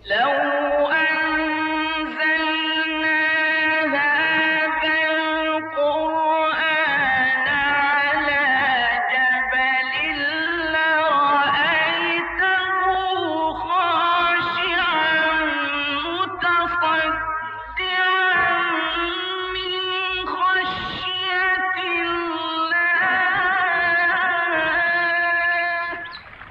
لو أنزلنا هذا القرآن على جبل لرأيته خاشعا متصدعا من خشية الله.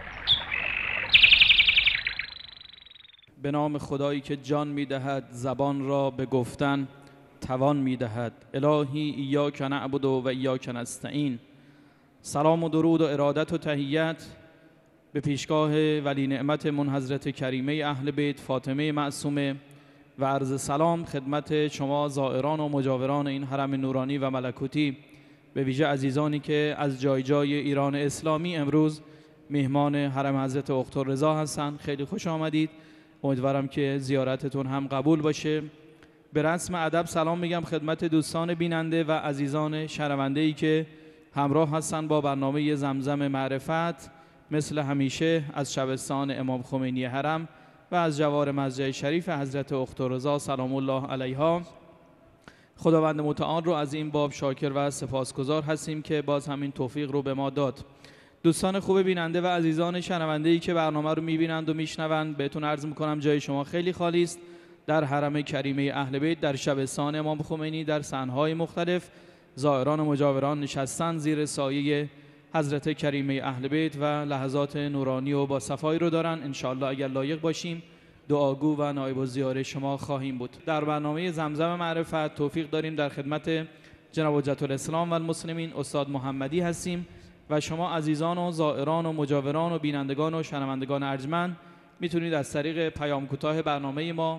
به نام خدایی که جان می‌دهد، زبان را به گفتن توان می‌دهد. الهی ایاک نعبد و ایاک نستعین. سلام و درود و ارادت و تحیت به پیشگاه ولی نعمت من حضرت کریمه اهل بیت فاطمه معصومه و عرض سلام خدمت شما زائران و مجاوران این حرم نورانی و ملکوتی، به ویژه عزیزانی که از جای جای ایران اسلامی امروز مهمان حرم حضرت اختررضا هستند. خیلی خوش آمدید. امیدوارم که زیارتتون هم قبول باشه. به رسم ادب سلام میگم خدمت دوستان بیننده و عزیزان شنونده‌ای که همراه هستن با برنامه زمزم معرفت، مثل همیشه از شبستان امام خمینی حرم و از جوار مسجد شریف حضرت اختررضا سلام الله علیها. خداوند متعال رو از این باب شاکر و سپاسگزار هستیم که باز همین توفیق رو به ما داد. دوستان خوب بیننده و عزیزان شنونده‌ای که برنامه رو می‌بینند و میشنوند، بهتون عرض می‌کنم جای شما خیلی خالی است در حرم کریمه اهل بیت، در شبستان امام خمینی، در صحن‌های مختلف زائران و مجاوران نشستن زیر سایه حضرت کریمه اهل بیت و لحظات نورانی و با صفایی رو دارن. انشاءالله اگر لایق باشیم دعاگو و نایب الزیاره شما خواهیم بود. در برنامه زمزم معرفت توفیق داریم در خدمت جناب حجت الاسلام و المسلمین استاد محمدی هستیم و شما عزیزان و زائران و مجاوران و بینندگان و شنوندگان ارجمند میتونید از طریق پیام کوتاه برنامه ما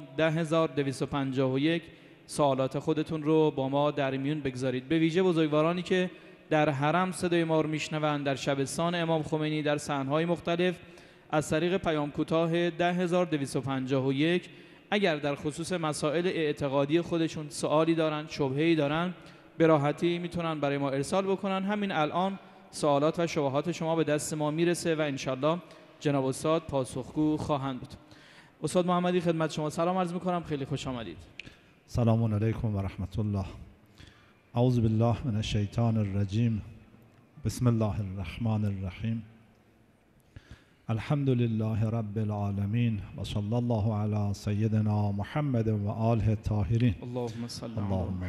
10251 سوالات خودتون رو با ما در میون بگذارید. به ویژه بزرگوارانی که در حرم صدای ما رو میشنوند، در شبستان امام خمینی، در صحن‌های مختلف، از طریق پیام کوتاه 10251 اگر در خصوص مسائل اعتقادی خودشون سوالی دارن، شبهه‌ای دارن، به راحتی میتونن برای ما ارسال بکنن. همین الان سوالات و شبهات شما به دست ما میرسه و انشالله جناب استاد پاسخگو خواهند بود. استاد محمدی خدمت شما سلام عرض میکنم، خیلی خوش آمدید. سلام علیکم و رحمت الله. اعوذ بالله من الشیطان الرجیم. بسم الله الرحمن الرحیم. الحمد لله رب العالمین و صلی الله علی سیدنا محمد و آله الطاهرین. اللهم صل علی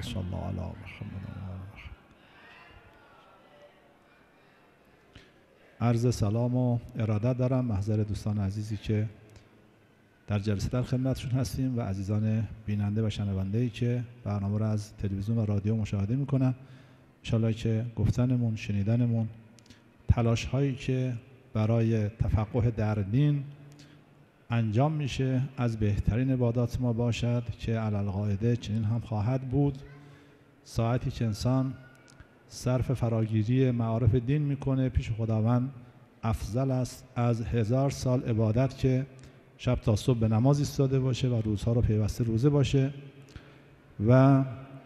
محمد. عرض سلام و ارادت دارم محضر دوستان عزیزی که در جلسه در خدمتشون هستیم و عزیزان بیننده و شنونده‌ای که برنامه را از تلویزیون و رادیو مشاهده میکنن. انشالله که گفتنمون، شنیدنمون، تلاش هایی که برای تفقه در دین انجام میشه از بهترین عبادات ما باشد که علی القاعده چنین هم خواهد بود. ساعتی که انسان صرف فراگیری معارف دین میکنه پیش خداوند افضل است از 1000 سال عبادت که شب تا صبح به نماز ایستاده باشه و روزها رو پیوسته روزه باشه. و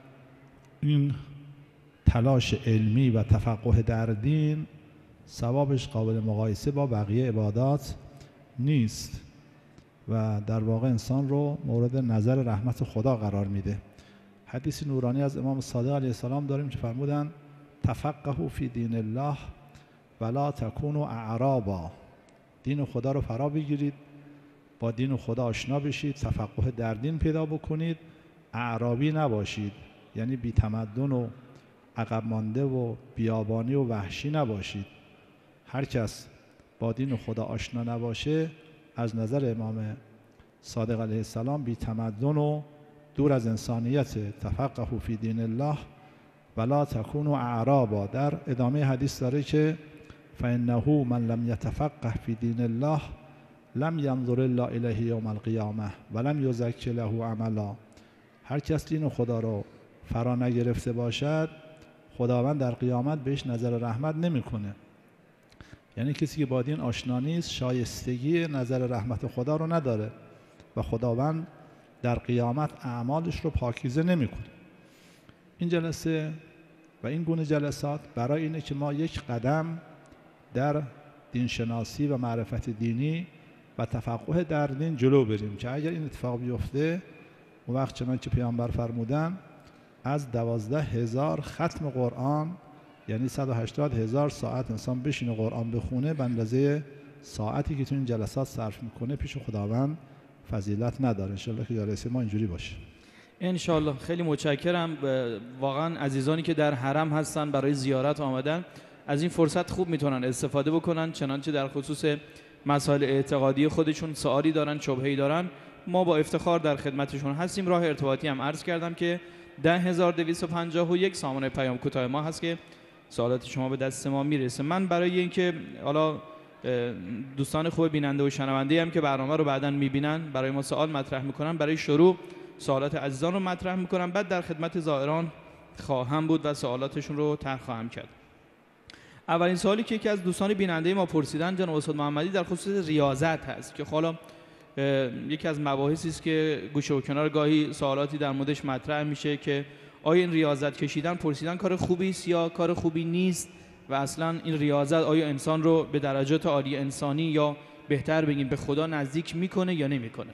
این تلاش علمی و تفقه در دین ثوابش قابل مقایسه با بقیه عبادات نیست و در واقع انسان رو مورد نظر رحمت خدا قرار میده. حدیث نورانی از امام صادق علیه السلام داریم که فرمودن تفقهوا فی دین الله ولا تکونوا اعرابا. دین خدا رو فرا بگیرید، با دین خدا آشنا بشید، تفقه در دین پیدا بکنید، اعرابی نباشید، یعنی بی تمدن و عقب مانده و بیابانی و وحشی نباشید. هر کس با دین خدا آشنا نباشه از نظر امام صادق علیه السلام بی تمدن و دور از انسانیت. تفقهوا فی دین الله ولا تکونوا اعرابا. در ادامه حدیث داره که فانه من لم یتفقه فی دین الله لم ینظر الله الیه یوم القیامه ولم یزکی له عملا. هر کس دین خدا رو فرا نگرفته باشد خداوند در قیامت بهش نظر رحمت نمیکنه. یعنی کسی که با دین آشنا نیست شایستگی نظر رحمت خدا رو نداره و خداوند در قیامت اعمالش رو پاکیزه نمیکنه. این جلسه و این گونه جلسات برای اینه که ما یک قدم در دینشناسی و معرفت دینی و تفقه در دین جلو بریم که اگر این اتفاق بیفته اون وقت چنانچه پیامبر فرمودن از 12,000 ختم قرآن، یعنی 180,000 ساعت انسان بشینه قرآن بخونه، به اندازه ساعتی که تو این جلسات صرف میکنه پیش خداوند فضیلت نداره. انشالله که جلسه ما اینجوری باشه. انشالله. خیلی متشکرم. واقعا عزیزانی که در حرم هستن برای زیارت آمدن از این فرصت خوب میتونن استفاده بکنن، چنانچه در خصوص مسائل اعتقادی خودشون سوالی دارن، شبهه‌ای دارن، ما با افتخار در خدمتشون هستیم. راه ارتباطی هم عرض کردم که 10251 سامانه پیام کوتاه ما هست که سوالات شما به دست ما میرسه. من برای اینکه حالا دوستان خوب بیننده و شنونده هم که برنامه رو بعداً میبینن برای ما سوال مطرح میکنن، برای شروع سوالات عزیزان رو مطرح میکنم، بعد در خدمت زائران خواهم بود و سوالاتشون رو طرح خواهم کرد. اولین سوالی که یکی از دوستان بیننده ما پرسیدن جناب استاد محمدی در خصوص ریاضت هست که حالا یکی از مباحثی است که گوشه و کنار گاهی سوالاتی در موردش مطرح میشه که آیا این ریاضت کشیدن پرسیدن کار خوبی است یا کار خوبی نیست و اصلا این ریاضت آیا انسان رو به درجات عالی انسانی یا بهتر بگیم به خدا نزدیک میکنه یا نمیکنه؟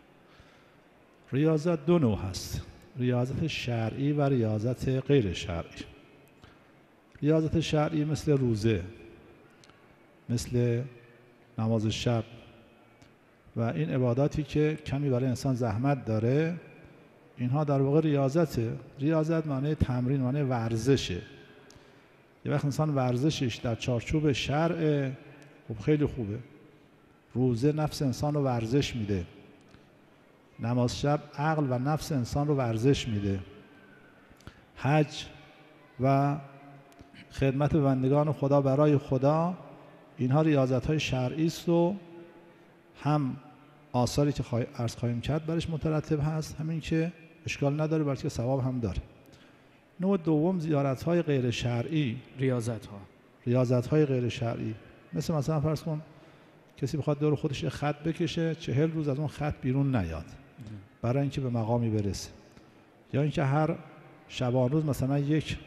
ریاضت دو نوع هست، ریاضت شرعی و ریاضت غیر شرعی. ریاضت شرعی مثل روزه، مثل نماز شب و این عباداتی که کمی برای انسان زحمت داره، اینها در واقع ریاضته. ریاضت معنی تمرین، معنی ورزشه. یه وقت انسان ورزشش در چارچوب شرع، خب خیلی خوبه. روزه نفس انسان رو ورزش میده، نماز شب عقل و نفس انسان رو ورزش میده، حج و خدمت بندگان خدا برای خدا، اینها ریاضت‌های شرعی است و هم آثاری که عرض خواهیم کرد برش مترتب هست، همین که اشکال نداره بلکه ثواب هم داره. نوع دوم زیارت‌های غیر شرعی، ریاضت‌های غیر شرعی، مثلا فرض کن کسی بخواد دور خودش یه خط بکشه 40 روز از اون خط بیرون نیاد برای اینکه به مقامی برسه، یا اینکه هر شبان روز مثلا یک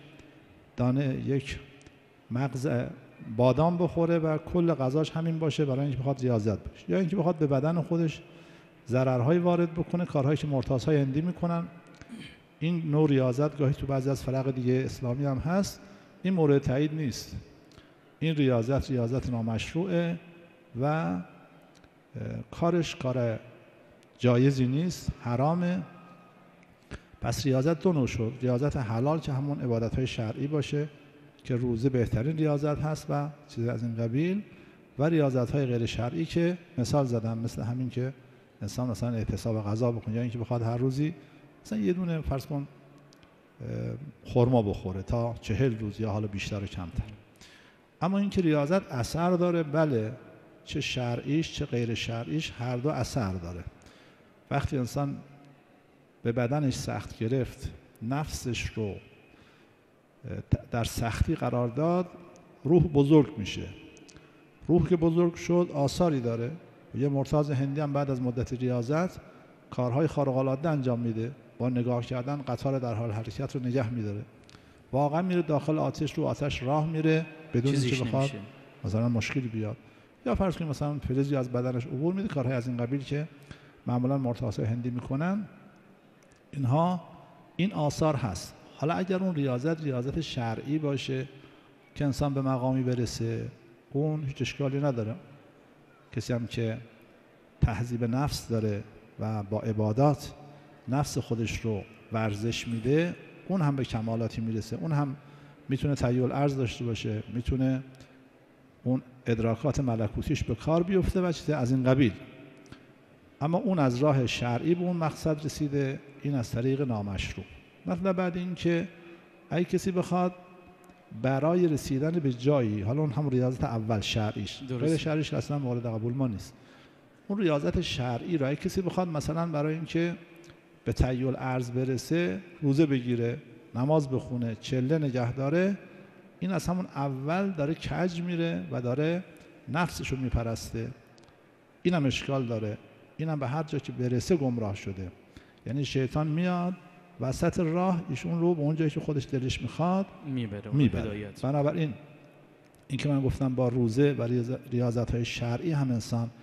مغز بادام بخوره و کل غذاش همین باشه برای اینکه بخواد ریاضت بشه، یا اینکه بخواد به بدن خودش ضررهایی وارد بکنه، کارهایی که مرتاضهای هندی میکنن. این نوع ریاضت گاهی تو بعضی از فرق دیگه اسلامی هم هست، این مورد تایید نیست. این ریاضت نامشروعه و کارش کار جایزی نیست، حرامه. پس ریاضت دو نوع شد، ریاضت حلال که همون عبادت‌های شرعی باشه که روزه بهترین ریاضت هست و چیز از این قبیل، و ریاضت‌های غیر شرعی که مثال زدم، مثل همین که انسان مثلا احتساب غذا بکنه، یا اینکه بخواد هر روزی مثلا یه دونه فرض کن خرما بخوره تا 40 روز یا حالا بیشتر و کمتر. اما اینکه ریاضت اثر داره، بله، چه شرعیش چه غیر شرعیش هر دو اثر داره. وقتی انسان به بدنش سخت گرفت، نفسش رو در سختی قرار داد، روح بزرگ میشه. روح که بزرگ شد آثاری داره. یه مرتاض هندی هم بعد از مدت ریاضت کارهای خارق‌العاده انجام میده، با نگاه کردن قطار در حال حرکت رو نگه میداره، واقعا میره داخل آتش، رو آتش راه میره بدون اینکه بخواد مثلا مشکلی بیاد. یا فرض کنید مثلا فلزی از بدنش عبور میده، کارهای از این قبیل که معمولا مرتاضای هندی میکنن، اینها این آثار هست. حالا اگر اون ریاضت شرعی باشه که انسان به مقامی برسه، اون هیچ اشکالی نداره. کسی هم که تهذیب نفس داره و با عبادات نفس خودش رو ورزش میده، اون هم به کمالاتی میرسه، اون هم میتونه تحیل ارز داشته باشه، میتونه اون ادراکات ملکوتیش به کار بیفته و چیز از این قبیل. اما اون از راه شرعی به اون مقصد رسیده، این از طریق نامشروع. مثلا بعد این که اگه کسی بخواد برای رسیدن به جایی، حالا اون هم ریاضت اول شرعیش، غیر شرعیش اصلا مورد قبول ما نیست. اون ریاضت شرعی را اگه کسی بخواد مثلا برای اینکه به تحیل ارز برسه، روزه بگیره، نماز بخونه، چله نگه داره، این از همون اول داره کج میره و داره نفسشو میپرسته. این هم اشکال داره، این هم به هر جا که برسه گمراه شده. یعنی شیطان میاد وسط راه، ایشون رو به اون جایی که خودش دلش میخواد میبره. بنابراین این که من گفتم با روزه و ریاضت‌های شرعی هم انسان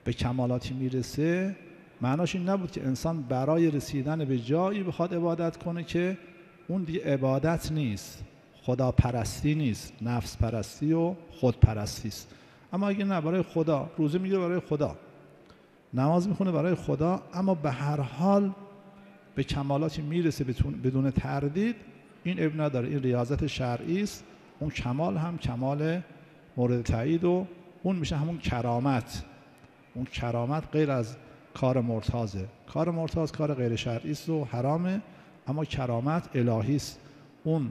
به کمالاتی میرسه معناش این نبود که انسان برای رسیدن به جایی بخواد عبادت کنه که اون دیگه عبادت نیست، خداپرستی نیست، نفس پرستی و خودپرستی است. اما اگه نه، برای خدا روزه میگیره، برای خدا نماز میخونه، برای خدا، اما به هر حال به کمالاتی میرسه بدون تردید، این اب نداره، این ریاضت شرعی است. اون کمال هم کمال مورد تایید و اون میشه همون کرامت. اون کرامت غیر از کار مرتاضه. کار مرتاض کار غیر شرعی است و حرامه، اما کرامت الهی است. اون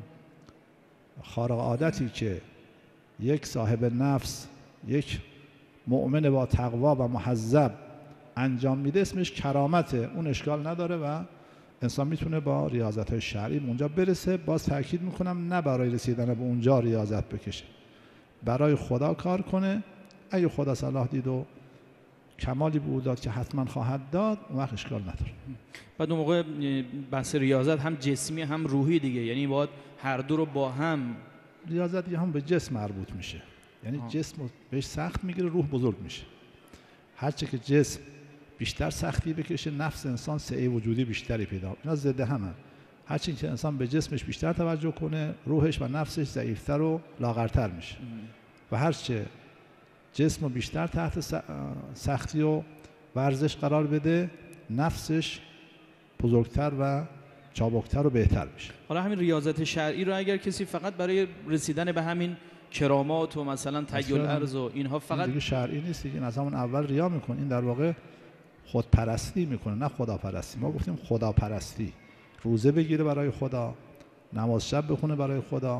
خارق عادتی که یک صاحب نفس، یک مؤمن با تقوا و محذب انجام میده اسمش کرامته. اون اشکال نداره و انسان میتونه با ریاضت‌های شرعی به اونجا برسه. باز تاکید میکنم نه برای رسیدن به اونجا ریاضت بکشه، برای خدا کار کنه. اگه خدا صلاح دید و کمالی به او داد که حتما خواهد داد، اون وقت اشکال نداره. بعد اون موقع بحث ریاضت هم جسمی هم روحی دیگه، یعنی باید هر دو رو با هم. ریاضت هم به جسم مربوط میشه، یعنی جسم بهش سخت میگیره، روح بزرگ میشه. هرچه که جسم بیشتر سختی بکشه، نفس انسان سعی وجودی بیشتری پیدا. اینا ضد همن. هرچی که انسان به جسمش بیشتر توجه کنه، روحش و نفسش ضعیفتر و لاغرتر میشه. و هرچه جسم بیشتر تحت سختی و ورزش قرار بده، نفسش بزرگتر و چابکتر و بهتر میشه. حالا همین ریاضت شرعی رو اگر کسی فقط برای رسیدن به همین کرامات و مثلا تحیل ارز و اینها فقط دیگه شرعی نیست دیگه، از همون اول ریا میکنه. این در واقع خودپرستی میکنه، نه خداپرستی. ما گفتیم خداپرستی، روزه بگیره برای خدا، نماز شب بخونه برای خدا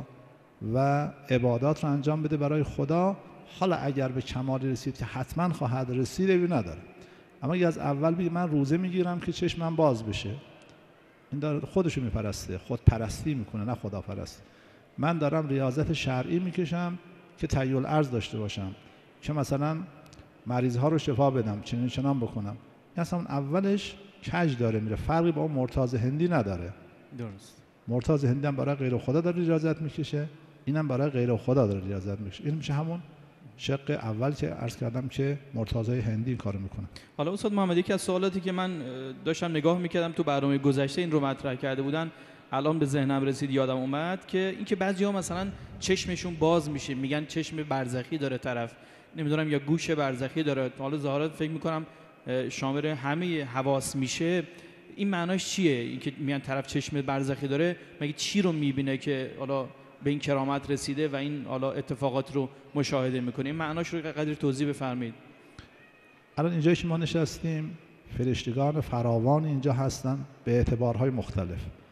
و عبادات رو انجام بده برای خدا. حالا اگر به کمالی رسید که حتما خواهد رسید، ایبی نداره. اما اگه از اول بگه من روزه میگیرم که چشمم باز بشه، این داره خودشو میپرسته، خودپرستی میکنه، نه خداپرستی. من دارم ریاضت شرعی میکشم که تحیل ارز داشته باشم، که مثلا مریض ها رو شفا بدم، چنان بکنم. این اصلا اولش کج داره میره، فرقی با اون مرتاض هندی نداره. درست. مرتاض هندی هم برای غیر خدا داره ریاضت میکشه، اینم برای غیر خدا داره ریاضت میکشه. این میشه همون شق اول که عرض کردم که مرتاضای هندی این کارو میکنه. حالا استاد محمد، یکی از سوالاتی که من داشتم نگاه میکردم تو برنامه گذشته این رو مطرح کرده بودن، الان به ذهنم رسید، یادم اومد که اینکه بعضی‌ها مثلا چشمشون باز میشه، میگن چشم برزخی داره طرف، نمیدونم یا گوش برزخی داره. حالا ظاهرا فکر میکنم شامل همه حواس میشه. این معناش چیه؟ اینکه میگن طرف چشم برزخی داره، مگه چی رو میبینه که حالا به این کرامت رسیده و این حالا اتفاقات رو مشاهده میکنه؟ این معناش رو قدری توضیح بفرمایید. الان اینجایی که ما نشستیم فرشتگان فراوان اینجا هستن به اعتبارهای مختلف.